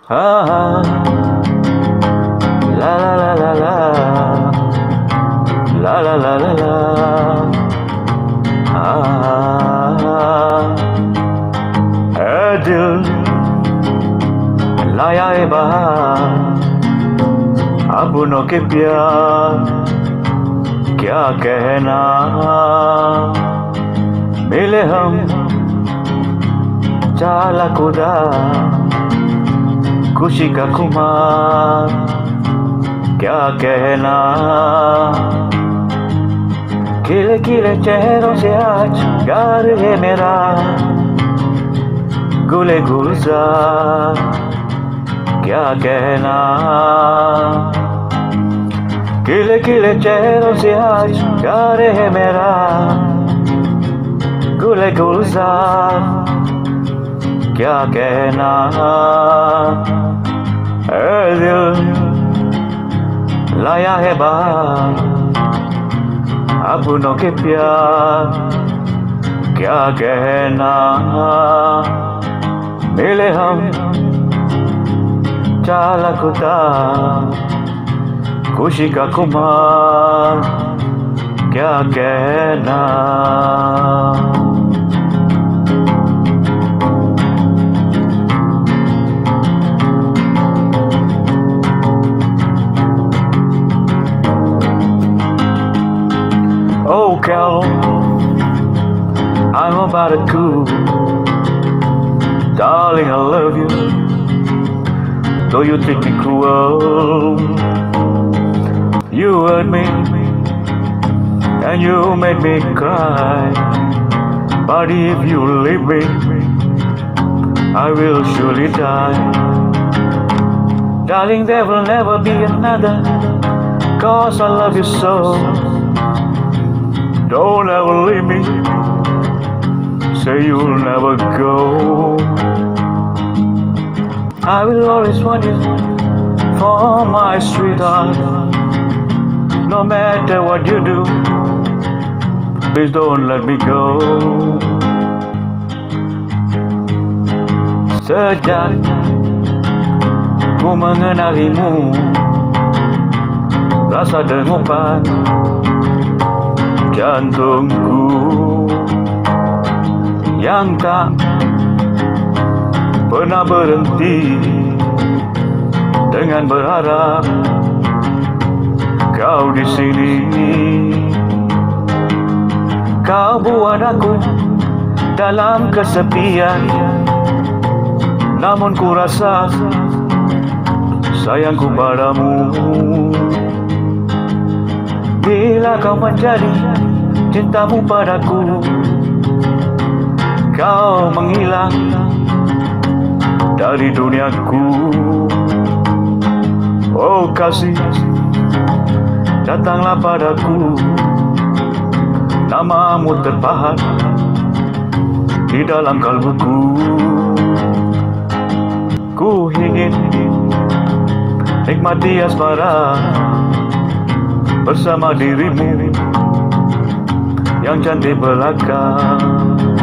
Ah, la la la la la, la la la la la. दिल लाया है बाहर अपनों के प्यार, क्या कहना। मिले हम चाला खुदा, खुशी का खुमार, क्या कहना। खिले खिले चेहरों से आज प्यार है मेरा, गुले गुलजार, क्या कहना। खिले खिले चेहरों से आज प्यार है मेरा, गुले गुलजार, क्या कहना। ऐ दिल लाया है बाहर अपनों के प्यार, क्या कहना। मिले हम चाला खुदा, खुशी का खुमार, क्या कहना। Oh, Cal, I'm about to cool. Darling, I love you, though you think me cruel. You hurt me, and you made me cry. But if you leave me, I will surely die. Darling, there will never be another, 'cause I love you so. Don't ever leave me, say you'll never go. I will always want you for my sweetheart, no matter what you do, please don't let me go. Sejak ku mengenalimu, rasa dengupan jantungku yang tak pernah berhenti dengan berharap kau di sini. Kau buat aku dalam kesepian, namun ku rasa sayangku padamu. Bila kau menjadi cintamu padaku, kau menghilang dari duniaku. Oh kasih, datanglah padaku, namamu terpahat di dalam kalbuku. Ku ingin nikmati asmara bersama dirimu yang cantik belaka.